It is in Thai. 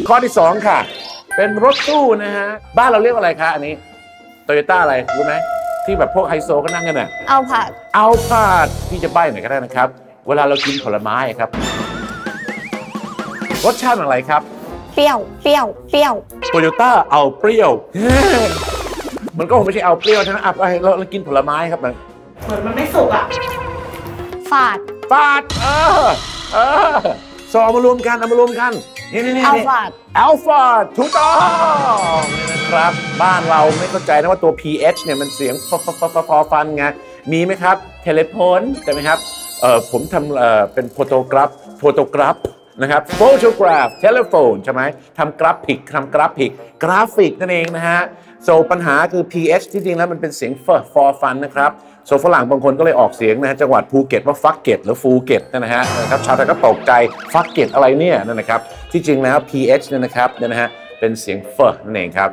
ข้อที่2ค่ะเป็นรถตู้นะฮะบ้านเราเรียกอะไรคะอันนี้โตโยต้าอะไรรู้ไหมที่แบบพวกไฮโซก็นั่งกันน่ะเอาผัดพี่จะใบ้หน่อยก็ได้นะครับเวลาเรากินผลไม้ครับรสชาติอะไรครับเปรี้ยวโตโยต้าเอาเปรี้ยวมันก็คงไม่ใช่เอาเปรี้ยวใช่ไหมอ่ะเรากินผลไม้ครับมันเหมือนมันไม่สุกอ่ะฝาดสองมารวมกันเอามารวมกันนี่อัลฟาดถูกต้องนี่นะครับบ้านเราไม่เข้าใจนะว่าตัว ph เนี่ยมันเสียงฟอฟันไงมีไหมครับเทเลโฟนใช่ไหมครับผมทำเป็นโฟโตกราฟนะครับโฟโตกราฟเทเลโฟนใช่ไหมทำกราฟิกนั่นเองนะฮะปัญหาคือ ph ที่จริงแล้วมันเป็นเสียงฟอฟันนะครับฝรั่งบางคนก็เลยออกเสียงนะฮะจังหวัดภูเก็ตว่าฟักเก็ตหรือฟูเก็ตนะฮะชาวไทยก็ตกใจฟักเก็ตอะไรเนี่ยนั่นนะครับที่จริงแล้ว ph เนี่ยนะครับเป็นเสียงนั่นเองครับ